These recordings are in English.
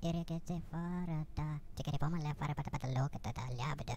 irrigate farata, tikari pomale fara pata pata lokata da labda,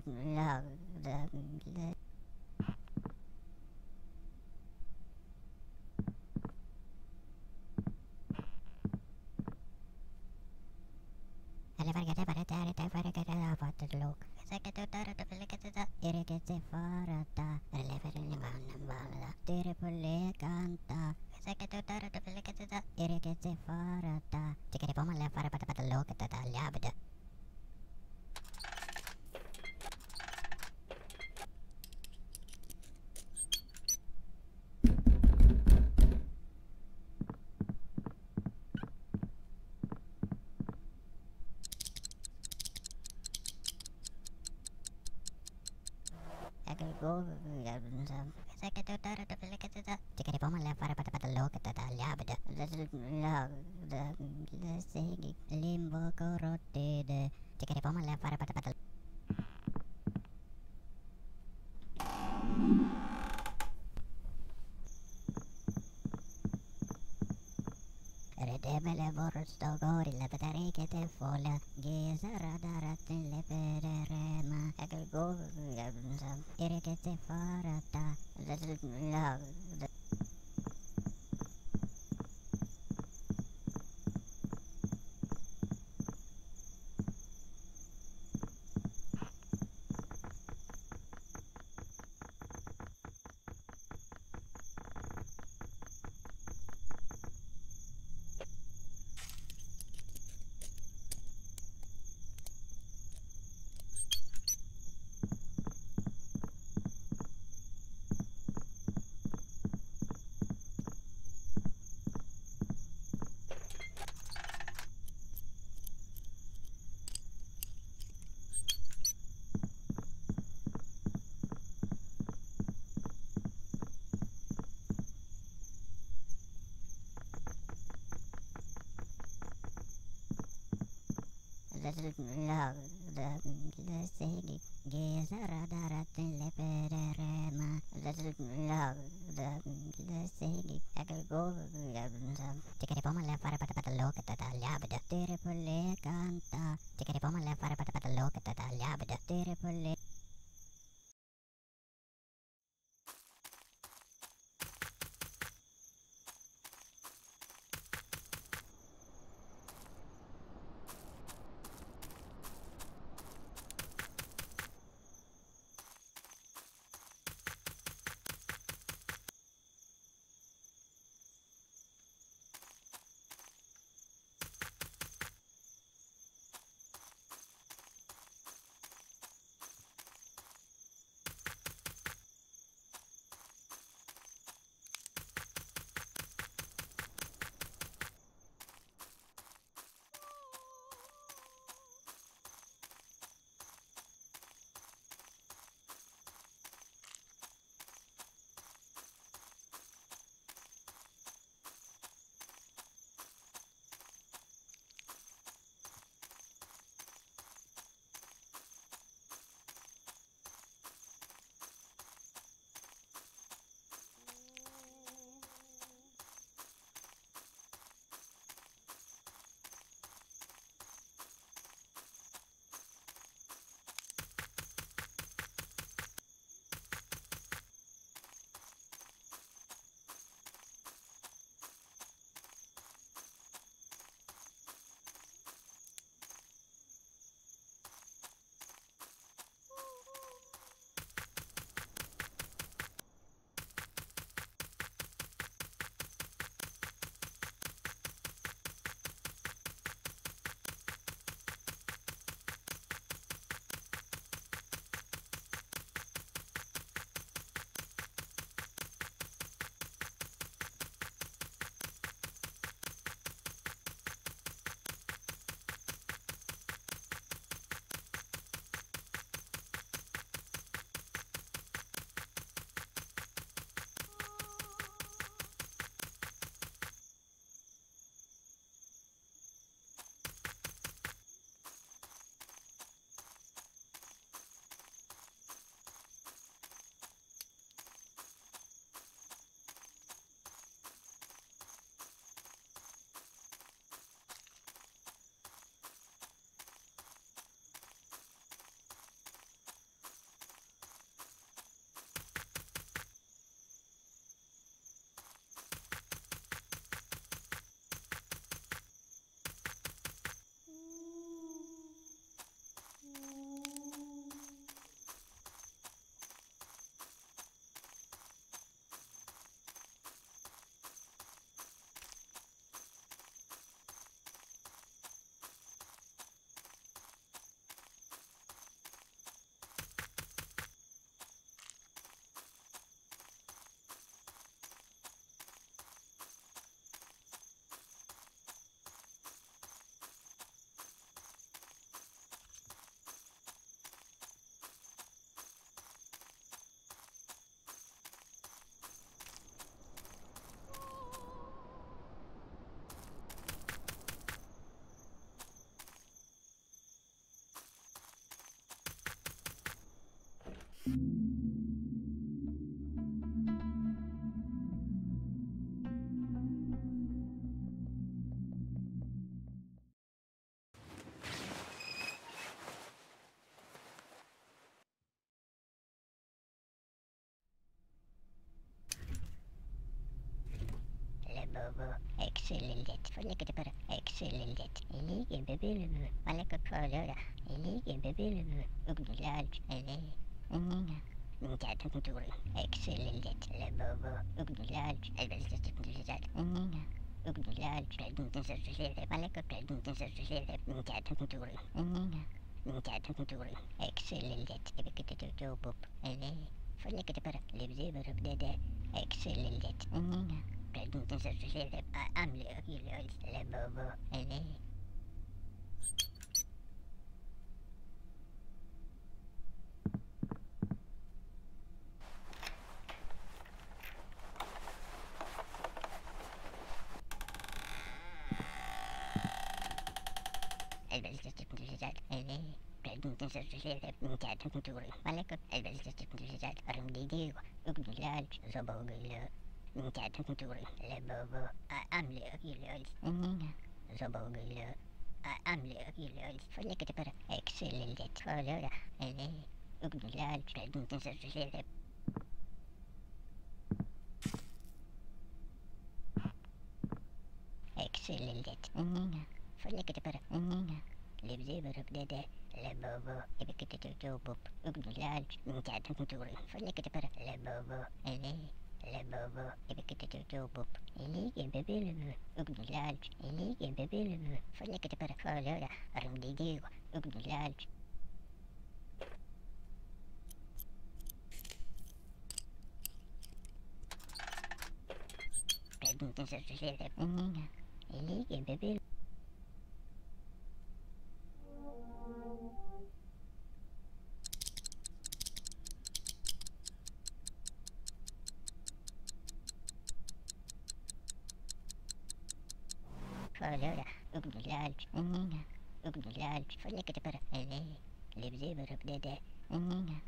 alle fargate paratare te fargate la pata lok, sakata tara da filakata da irrigate farata, relevere livanna balla, tire pulle canta. Sakata tara da filakata da irrigate farata, tikari pomale fara pata pata lokata da labda. Go, sakata tara da filakata da tikari pomale fara pata pata lokata da labda. Segi limbo korote de tikari pomale fara pata pata. Redemele borsto gori le petarike te fola geza radarat le pererema ekel go irike te farata segi geza radarat le pererema segi ekel go tikari pomale fara pata pata lokata da labda tire pulle canta tikari pomale fara pata pata lokata da labda tire pulle. excellet, förlägger bara excellet, elige bebelum, valakot förlöra, elige bebelum, ugnilaj, ele, inga. Minkääntökuntuuri, excellet, lebobo, ugnilaj, elveltästökunturisat, inga. Ugnilaj, predintensertusere, valakot predintensertusere, minkääntökuntuuri, inga. Minkääntökuntuuri, excellet, evikketetutuupup, ele, förlägger bara livsiverup dede, excellet, inga. Predintensertusere, amliokilöl, lebobo, ele. Elveltästökunturisat, ele. Predintensertusere, minkääntökuntuuri, valakot elveltästökunturisat, armdidigo, ugnilaj, zobogilö. Minkääntökuntuuri, lebobo, amliokilöl, inga. Zobogilö, amliokilöl, förlägger bara excellet, förlöra, ele. Ugnilaj, predintensertusere. Excellet, inga. Förlägger bara inga. Livsiverup dede, lebobo, evikketetutuupup, ugnilaj, minkääntökuntuuri, förlägger bara lebobo, ele. Lebobo, evikketetutuupup, elige bebelum, ugnilaj, elige bebelum, förlägger bara förlöra, armdidigo, ugnilaj. Predintensertusere, inga. Elige bebelum. Förlöra, ugnilaj, inga. Ugnilaj, förlägger bara ele. Livsiverup dede, inga.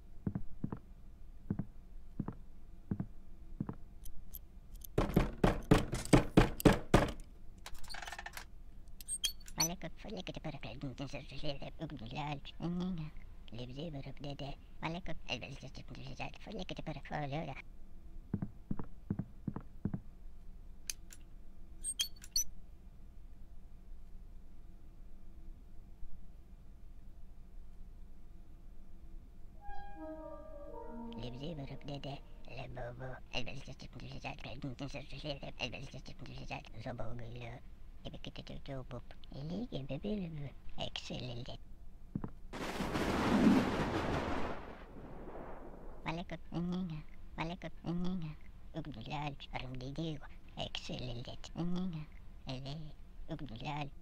Valakot förlägger bara predintensertusere, ugnilaj, inga. Livsiverup dede, valakot elveltästökunturisat, förlägger bara förlöra. Livsiverup dede, lebobo, elveltästökunturisat, predintensertusere, elveltästökunturisat, zobogilö. Evikketetutuupup, elige bebelum, excellet. Valakot inga. Valakot inga. Ugnilaj, armdidigo, excellet, inga. Ele, ugnilaj.